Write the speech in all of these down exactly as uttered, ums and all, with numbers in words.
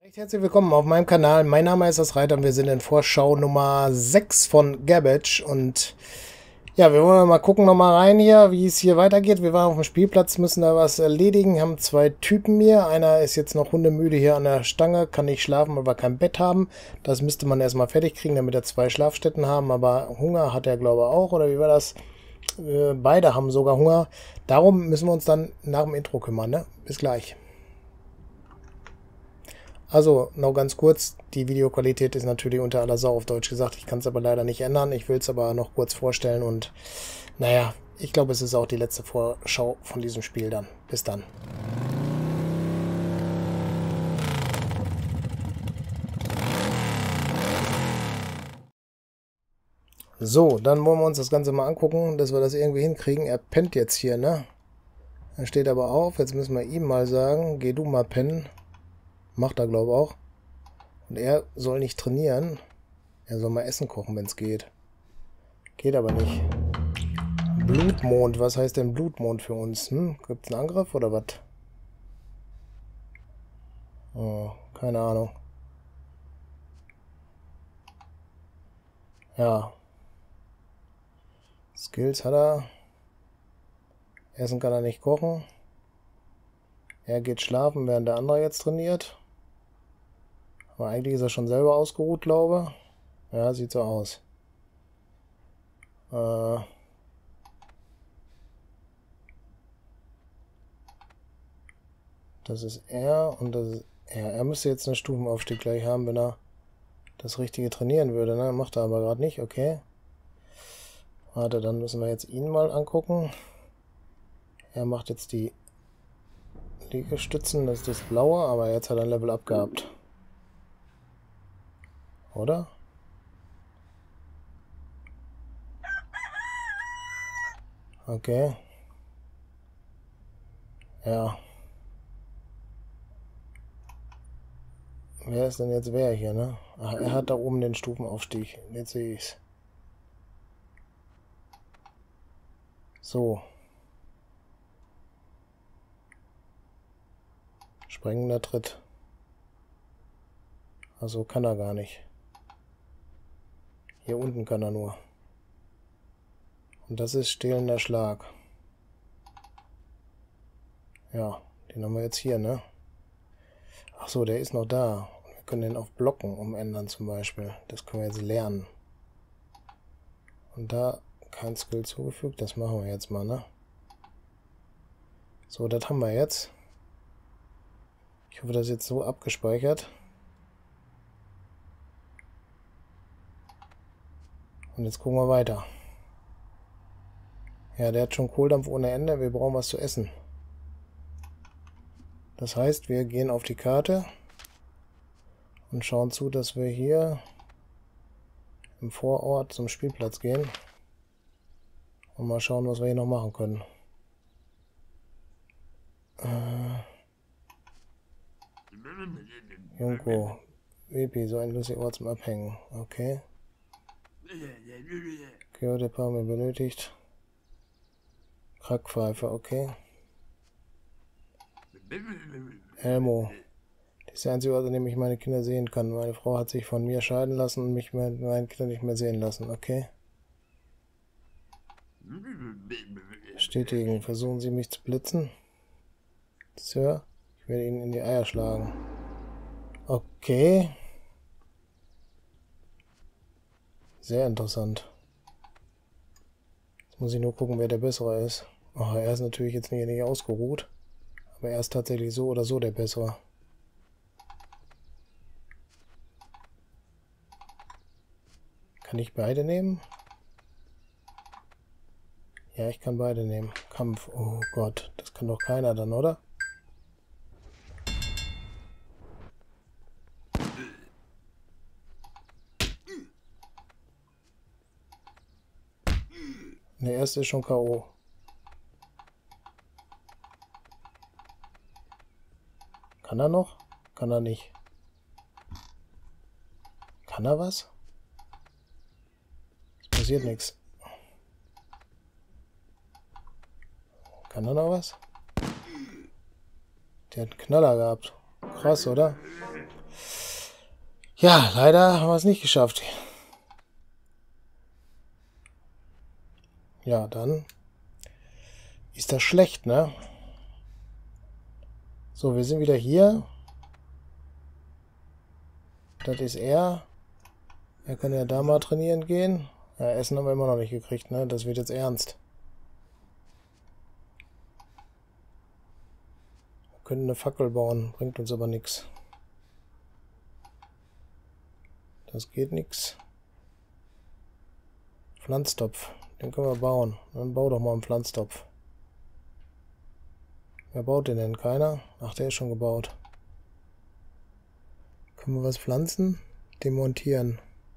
Recht herzlich willkommen auf meinem Kanal. Mein Name ist das Reiter und wir sind in Vorschau Nummer sechs von Garbage. Und ja, wir wollen mal gucken nochmal rein hier, wie es hier weitergeht. Wir waren auf dem Spielplatz, müssen da was erledigen, haben zwei Typen hier. Einer ist jetzt noch hundemüde hier an der Stange, kann nicht schlafen, weil wir kein Bett haben. Das müsste man erstmal fertig kriegen, damit er zwei Schlafstätten haben. Aber Hunger hat er, glaube ich, auch. Oder wie war das? Äh, beide haben sogar Hunger. Darum müssen wir uns dann nach dem Intro kümmern, ne? Bis gleich. Also, noch ganz kurz, die Videoqualität ist natürlich unter aller Sau auf Deutsch gesagt. Ich kann es aber leider nicht ändern. Ich will es aber noch kurz vorstellen und naja, ich glaube, es ist auch die letzte Vorschau von diesem Spiel dann. Bis dann. So, dann wollen wir uns das Ganze mal angucken, dass wir das irgendwie hinkriegen. Er pennt jetzt hier, ne? Er steht aber auf. Jetzt müssen wir ihm mal sagen, geh du mal pennen. Macht er, glaube ich, auch. Und er soll nicht trainieren. Er soll mal Essen kochen, wenn es geht. Geht aber nicht. Blutmond. Was heißt denn Blutmond für uns? Hm? Gibt es einen Angriff oder was? Oh, keine Ahnung. Ja. Skills hat er. Essen kann er nicht kochen. Er geht schlafen, während der andere jetzt trainiert. Aber eigentlich ist er schon selber ausgeruht, glaube ich. Ja, sieht so aus. Äh das ist er und das ist er. Er müsste jetzt einen Stufenaufstieg gleich haben, wenn er das Richtige trainieren würde. Ne? Macht er aber gerade nicht, okay. Warte, dann müssen wir jetzt ihn mal angucken. Er macht jetzt die Liegestützen, das ist das Blaue, aber jetzt hat er ein Level Up gehabt. Oder? Okay. Ja. Wer ist denn jetzt wer hier, ne? Ach, er hat da oben den Stufenaufstieg. Jetzt sehe ich's. So. Sprengender Tritt. Also kann er gar nicht. Hier unten kann er nur. Und das ist stehlender Schlag. Ja, den haben wir jetzt hier, ne? Ach so, der ist noch da. Wir können den auf Blocken umändern zum Beispiel. Das können wir jetzt lernen. Und da kein Skill zugefügt. Das machen wir jetzt mal, ne? So, das haben wir jetzt. Ich hoffe, das ist jetzt so abgespeichert. Und jetzt gucken wir weiter. Ja, der hat schon Kohldampf ohne Ende. Wir brauchen was zu essen. Das heißt, wir gehen auf die Karte und schauen zu, dass wir hier im Vorort zum Spielplatz gehen. Und mal schauen, was wir hier noch machen können. Äh, Junko, W P, so ein lustiger Ort zum Abhängen. Okay. Kyoto mir benötigt. Krackpfeife, okay. Elmo. Das ist der einzige Ort, an dem ich meine Kinder sehen kann. Meine Frau hat sich von mir scheiden lassen und mich mit meinen Kindern nicht mehr sehen lassen. Okay. Bestätigen. Versuchen Sie mich zu blitzen. Sir, ich werde Ihnen in die Eier schlagen. Okay. Sehr interessant. Jetzt muss ich nur gucken, wer der Bessere ist. Oh, er ist natürlich jetzt nicht, nicht ausgeruht. Aber er ist tatsächlich so oder so der Bessere. Kann ich beide nehmen? Ja, ich kann beide nehmen. Kampf. Oh Gott, das kann doch keiner dann, oder? Der erste ist schon K O Kann er noch? Kann er nicht. Kann er was? Es passiert nichts. Kann er noch was? Der hat einen Knaller gehabt. Krass, oder? Ja, leider haben wir es nicht geschafft. Ja, dann ist das schlecht, ne? So, wir sind wieder hier. Das ist er. Er kann ja da mal trainieren gehen. Ja, Essen haben wir immer noch nicht gekriegt, ne? Das wird jetzt ernst. Wir können eine Fackel bauen, bringt uns aber nichts. Das geht nichts. Pflanztopf, den können wir bauen. Dann bau doch mal einen Pflanztopf. Wer baut den denn? Keiner? Ach, der ist schon gebaut. Können wir was pflanzen? Demontieren.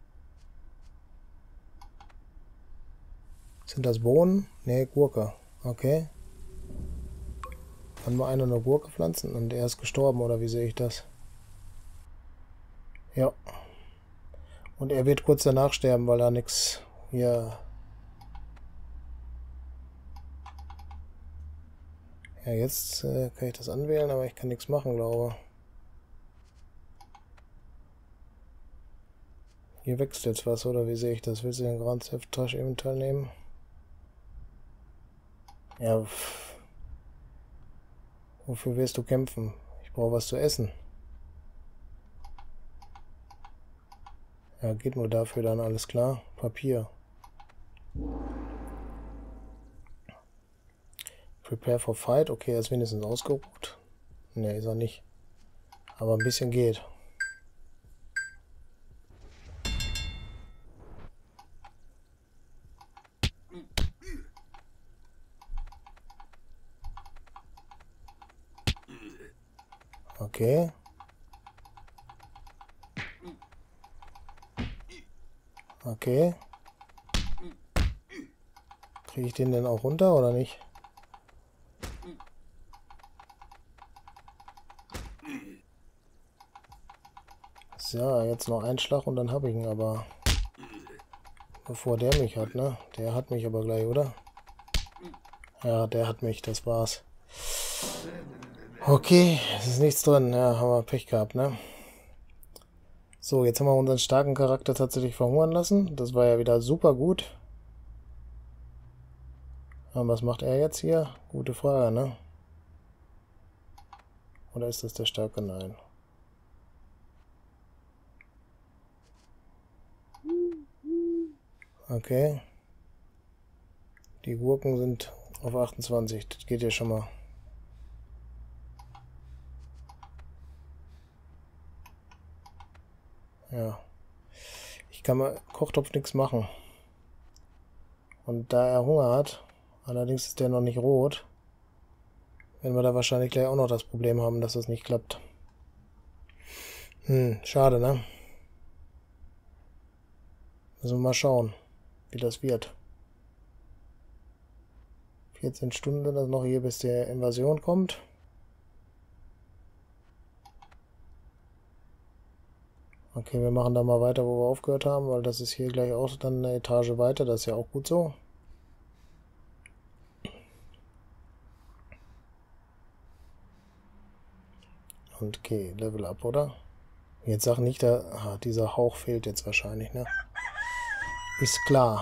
Sind das Bohnen? Ne, Gurke. Okay. Kann mal einer eine Gurke pflanzen und er ist gestorben, oder wie sehe ich das? Ja. Und er wird kurz danach sterben, weil er nichts hier... Ja, jetzt äh, kann ich das anwählen, aber ich kann nichts machen, glaube ich. Hier wächst jetzt was, oder wie sehe ich das? Willst du den Grand Theft Tasch eventuell nehmen? Ja, pff. Wofür wirst du kämpfen? Ich brauche was zu essen. Ja, geht nur dafür dann, alles klar. Papier. Prepare for fight. Okay, er ist wenigstens ausgeruht. Ne, ist er nicht. Aber ein bisschen geht. Okay. Okay. Kriege ich den denn auch runter oder nicht? So, jetzt noch ein Schlag und dann habe ich ihn aber. Bevor der mich hat, ne? Der hat mich aber gleich, oder? Ja, der hat mich, das war's. Okay, es ist nichts drin. Ja, haben wir Pech gehabt, ne? So, jetzt haben wir unseren starken Charakter tatsächlich verhungern lassen. Das war ja wieder super gut. Aber was macht er jetzt hier? Gute Frage, ne? Oder ist das der starke? Nein. Okay. Die Gurken sind auf achtundzwanzig. Das geht ja schon mal. Ja. Ich kann mal Kochtopf nichts machen. Und da er Hunger hat, allerdings ist der noch nicht rot, werden wir da wahrscheinlich gleich auch noch das Problem haben, dass das nicht klappt. Hm, schade, ne? Müssen wir mal schauen, wie das wird. vierzehn Stunden sind das noch hier, bis die Invasion kommt. Okay, wir machen da mal weiter, wo wir aufgehört haben, weil das ist hier gleich auch dann eine Etage weiter. Das ist ja auch gut so. Und okay, Level Up, oder? Jetzt sag nicht, da, ah, dieser Hauch fehlt jetzt wahrscheinlich, ne? Ist klar.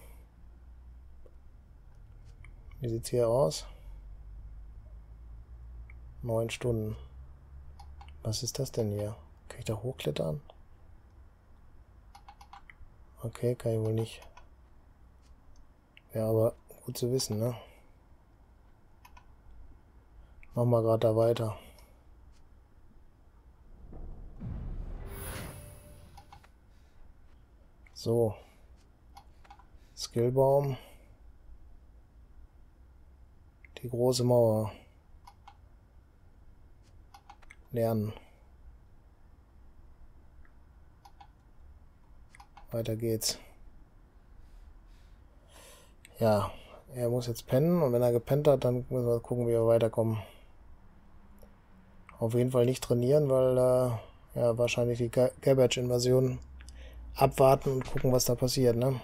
Wie sieht's hier aus? Neun Stunden. Was ist das denn hier? Kann ich da hochklettern? Okay, kann ich wohl nicht. Ja, aber gut zu wissen, ne? Machen wir gerade da weiter. So. Skillbaum. Die große Mauer. Lernen. Weiter geht's. Ja, er muss jetzt pennen und wenn er gepennt hat, dann müssen wir gucken, wie wir weiterkommen. Auf jeden Fall nicht trainieren, weil äh, ja wahrscheinlich die Gabbage-Invasion abwarten und gucken, was da passiert, ne?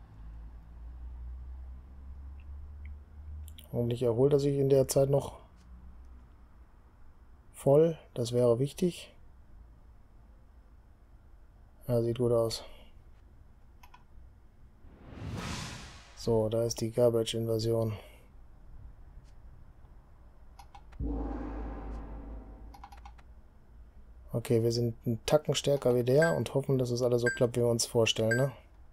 Hoffentlich erholt er sich in der Zeit noch voll. Das wäre wichtig. Ja, sieht gut aus. So, da ist die Garbage-Invasion. Okay, wir sind einen Tacken stärker wie der und hoffen, dass es alles so klappt, wie wir uns vorstellen, ne?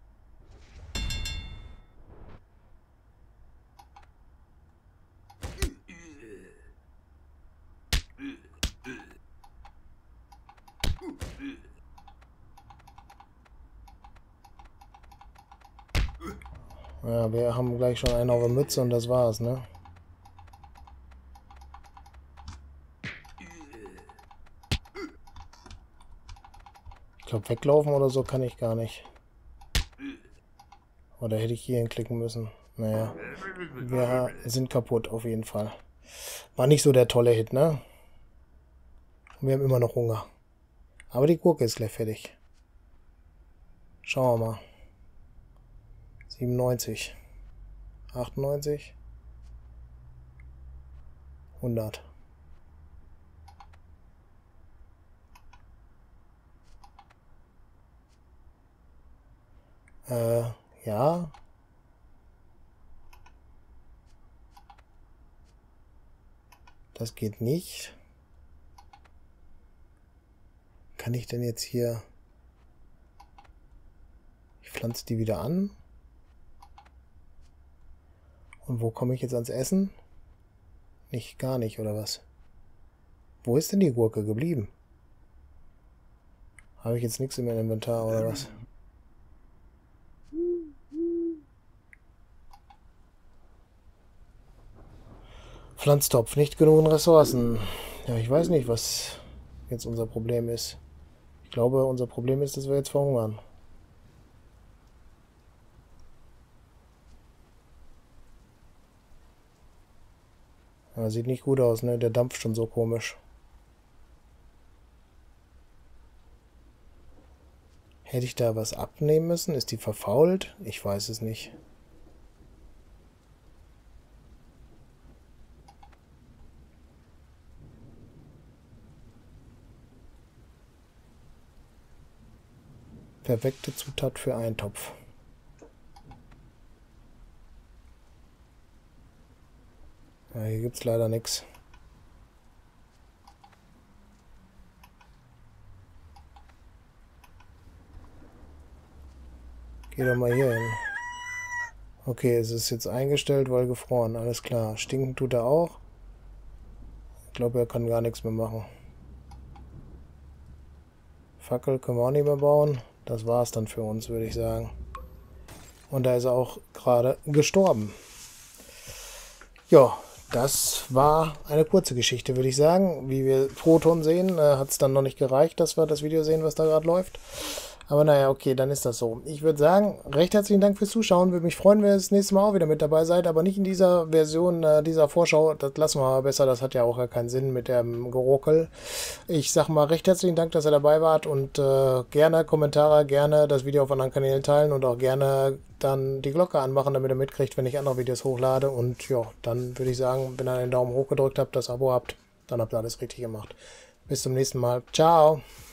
Ja, wir haben gleich schon einen auf der Mütze und das war's, ne? Ich glaube, weglaufen oder so kann ich gar nicht. Oder hätte ich hier hinklicken müssen. Naja, wir sind kaputt auf jeden Fall. War nicht so der tolle Hit, ne? Und wir haben immer noch Hunger. Aber die Gurke ist gleich fertig. Schauen wir mal. siebenundneunzig. achtundneunzig. hundert. Äh, ja. Das geht nicht. Kann ich denn jetzt hier... Ich pflanze die wieder an. Und wo komme ich jetzt ans Essen? Nicht, gar nicht, oder was? Wo ist denn die Gurke geblieben? Habe ich jetzt nichts im Inventar, oder was? Pflanztopf, nicht genug Ressourcen. Ja, ich weiß nicht, was jetzt unser Problem ist. Ich glaube, unser Problem ist, dass wir jetzt verhungern. Ja, sieht nicht gut aus, ne? Der dampft schon so komisch. Hätte ich da was abnehmen müssen? Ist die verfault? Ich weiß es nicht. Perfekte Zutat für Eintopf. Ja, hier gibt es leider nichts. Geh doch mal hier hin. Okay, es ist jetzt eingestellt, weil gefroren. Alles klar. Stinken tut er auch. Ich glaube, er kann gar nichts mehr machen. Fackel können wir auch nicht mehr bauen. Das war es dann für uns, würde ich sagen. Und da ist er auch gerade gestorben. Ja, das war eine kurze Geschichte, würde ich sagen. Wie wir Proton sehen, äh, hat es dann noch nicht gereicht, dass wir das Video sehen, was da gerade läuft. Aber naja, okay, dann ist das so. Ich würde sagen, recht herzlichen Dank fürs Zuschauen. Würde mich freuen, wenn ihr das nächste Mal auch wieder mit dabei seid. Aber nicht in dieser Version, äh, dieser Vorschau. Das lassen wir mal besser. Das hat ja auch gar keinen Sinn mit dem Geruckel. Ich sag mal recht herzlichen Dank, dass ihr dabei wart. Und äh, gerne Kommentare, gerne das Video auf anderen Kanälen teilen. Und auch gerne dann die Glocke anmachen, damit ihr mitkriegt, wenn ich andere Videos hochlade. Und ja, dann würde ich sagen, wenn ihr einen Daumen hoch gedrückt habt, das Abo habt, dann habt ihr alles richtig gemacht. Bis zum nächsten Mal. Ciao!